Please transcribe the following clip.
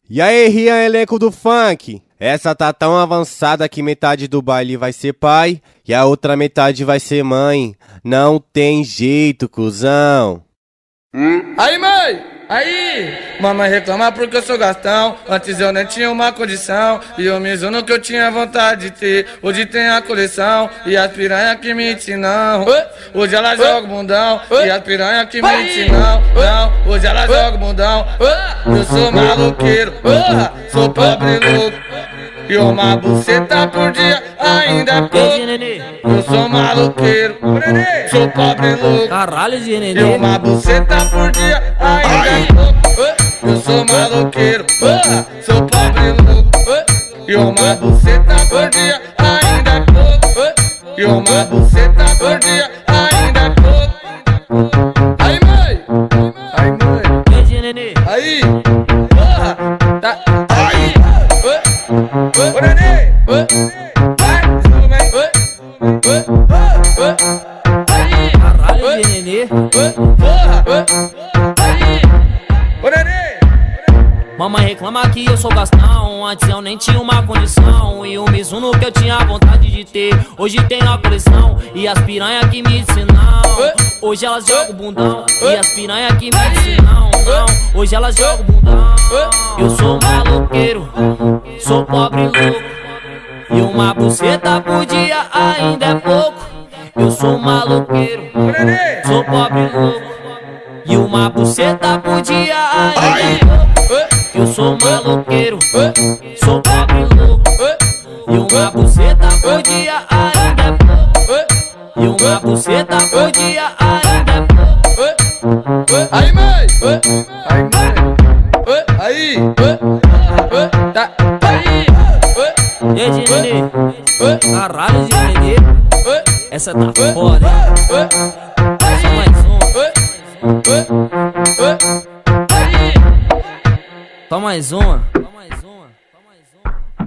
E aí, Rian, elenco do funk? Essa tá tão avançada que metade do baile vai ser pai e a outra metade vai ser mãe. Não tem jeito, cuzão. Aí, mãe! Aí! Mamãe reclama porque eu sou gastão. Antes eu nem tinha uma condição e eu me zono que eu tinha vontade de ter. Hoje tem a coleção e as piranha que me ensinam. Hoje ela joga o bundão e as piranha que me ensinam. Não, hoje ela joga o bundão. Eu sou maloqueiro, sou pobre louco. E uma buceta por dia ainda é pouco. Eu sou maloqueiro, sou pobre louco. Caralho, E uma buceta por dia ainda é pouco. Eu sou maloqueiro, sou pobre louco. E uma buceta por dia ainda é pouco. E uma buceta por dia ainda é pouco. Aí, mãe! Aí, mãe! Aí! Tá! Aí! Ô, nenê! Vai, tudo bem? Caralho, nenê. Ô, nenê! Mamãe reclama que eu sou gastão. Antes eu nem tinha uma condição e o Mizuno que eu tinha vontade de ter. Hoje tem a coleção e as piranha que me ensinam. Hoje elas jogam o bundão e as piranha que me ensinam. Não, hoje elas jogam o bundão. Eu sou maloqueiro, sou pobre louco. E uma buceta por dia ainda é pouco. Eu sou maloqueiro, sou pobre louco. E uma buceta por dia ainda é pouco. Eu sou maloqueiro, sou pobre louco. E uma buceta por dia ainda é pouco. E uma buceta por dia ainda é pouco. Aí, mãe! Aí, mãe! Aí! Tá! Aí! E aí, nenê? Caralho, nenê. Essa tá foda, hein? Só mais uma. Só mais uma.